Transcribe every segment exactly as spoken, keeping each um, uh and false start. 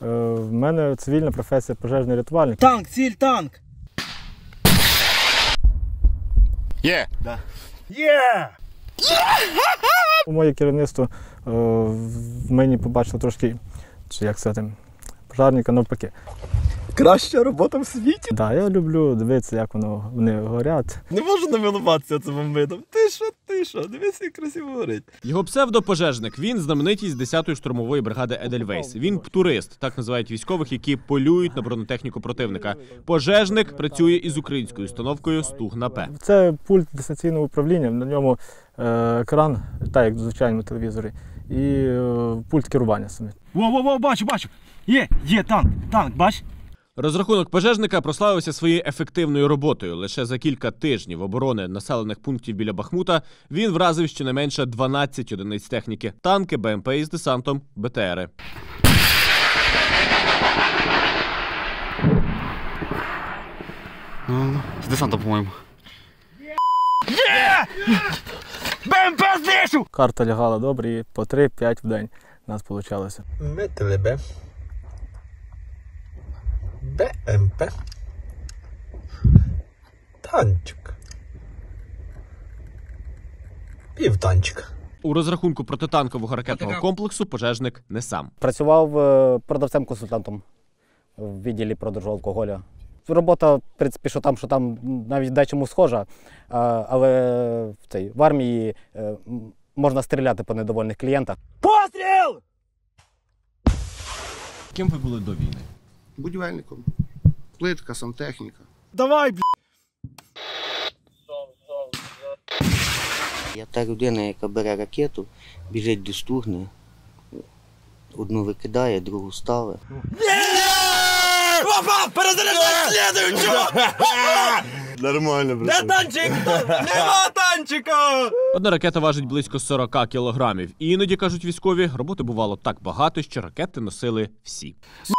В мене цивільна професія пожежний рятувальник. Танк, ціль, танк! Є! Да. Є! Моє керівництво в мені побачило трошки, чи як сказати, пожежника навпаки. Краща робота в світі? Так, да, я люблю дивитися, як воно, вони горять. Не можу намилуватися цим видом. Ти що, ти що, дивися, як красиво горить. Його псевдопожежник. Він знаменитість десятої штурмової бригади Едельвейс. Він птурист, так називають військових, які полюють на бронетехніку противника. Пожежник працює із українською установкою «Стугна-П». Це пульт дистанційного управління, на ньому е, екран, так як в звичайному телевізорі, і е, пульт керування саме. Во-во-во, бачу, бачу. Є, є танк, танк, бач? Розрахунок пожежника прославився своєю ефективною роботою. Лише за кілька тижнів оборони населених пунктів біля Бахмута він вразив щонайменше дванадцять одиниць техніки. Танки, БМП із десантом, БТРи. З десантом, по-моєму. Є! БМП знищив! Карта лягала добре, і по три-п'ять в день у нас вийшло. МТЛБ. БМП. Танчик. Півтанчика. У розрахунку протитанкового ракетного комплексу пожежник не сам. Працював продавцем-консультантом в відділі продажу алкоголю. Робота, в принципі, що там, що там навіть дечому схожа, але в, цій, в армії можна стріляти по недовольних клієнтах. Постріл! Ким ви були до війни? Будівельником. Плитка, сантехніка. Давай, бля! Я та людина, яка бере ракету, біжить до стугни, одну викидає, другу ставить. Опа! Перезаряджай слідуючого! Нормально, брат. Де танчик? Нема танчика! Одна ракета важить близько сорока кілограмів. І іноді, кажуть військові, роботи бувало так багато, що ракети носили всі.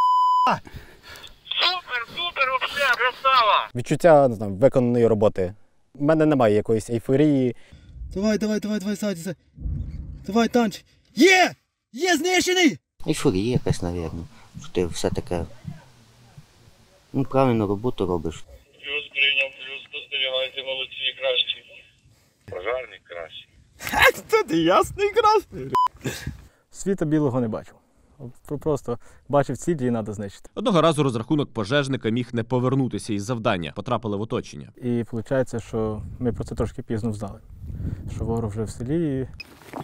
Супер, супер, вообще, красава! Відчуття, не знаю, виконаної роботи. У мене немає якоїсь ейфорії. Давай, давай, давай, давай, садь, садь. Давай, танчик. Є! Є знищений! Ейфорія якась, мабуть, що ти все таке, ну, правильно роботу робиш. Плюс прийняв, плюс спостерігайте, молодці, кращі. Пожарник кращий. Ха, це ти ясний красний. Світа білого не бачив. Просто бачив ціль, її треба знищити. Одного разу розрахунок пожежника міг не повернутися із завдання. Потрапили в оточення. І виходить, що ми про це трошки пізно взнали. Що ворог вже в селі і...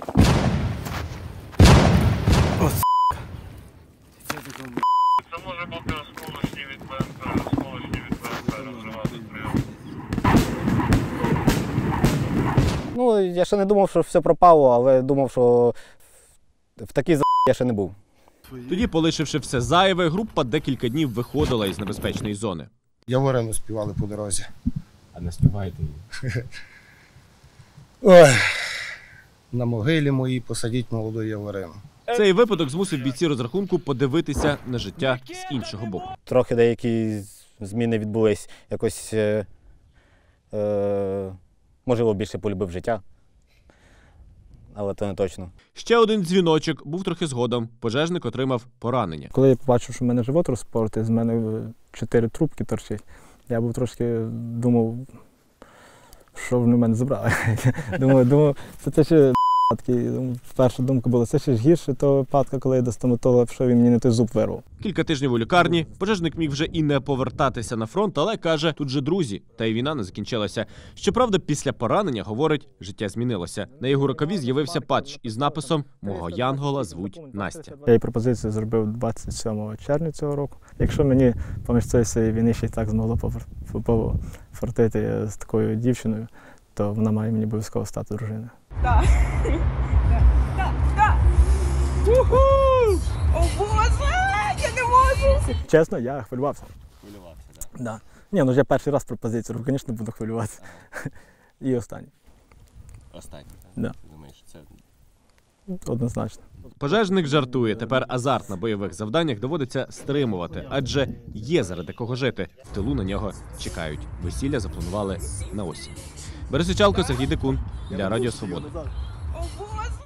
О, Це може бути осколочні від БМП, осколочні від БМП розривати стріл. Ну, я ще не думав, що все пропало, але думав, що в такий за** я ще не був. Тоді, полишивши все зайве, група декілька днів виходила із небезпечної зони. Яворину співали по дорозі. А не співаєте її? Ой, на могилі моїй посадіть молоду яворину. Цей випадок змусив бійці розрахунку подивитися на життя з іншого боку. Трохи деякі зміни відбулись, якось, е, е, можливо, більше полюбив життя, але це не точно. Ще один дзвіночок був трохи згодом. Пожежник отримав поранення. Коли я побачив, що в мене живот розпоротий, з мене чотири трубки торчать, я був трошки думав, що вони в мене забрали. Думаю, думаю, це те ще такий, перша думка була, це ще ж гірше того випадку, коли я до стоматолога пішов, він мені не той зуб вирвав. Кілька тижнів у лікарні. Пожежник міг вже і не повертатися на фронт, але каже, тут же друзі, та й війна не закінчилася. Щоправда, після поранення, говорить, життя змінилося. На його рукаві з'явився патч із написом «Мого янгола звуть Настя». Я їй пропозицію зробив двадцять сьомого червня цього року. Якщо мені поміж цієї війни ще й так змогло пофартити з такою дівчиною, то вона має мені обов'язково стати дружиною. Так. Так, так. Уху! О Боже, я не можу. Чесно, я хвилювався. Хвилювався, так? Да. Да. Ні, ну вже перший раз пропозицію роблю, звісно, буду хвилюватися. І останній. Останній, так? Да. Ти думаєш, це... Однозначно. Пожежник жартує. Тепер азарт на бойових завданнях доводиться стримувати, адже є заради кого жити. В тилу на нього чекають. Весілля запланували на осінь. Борис Ічалко, Сергій Декун для Радіо Свобода.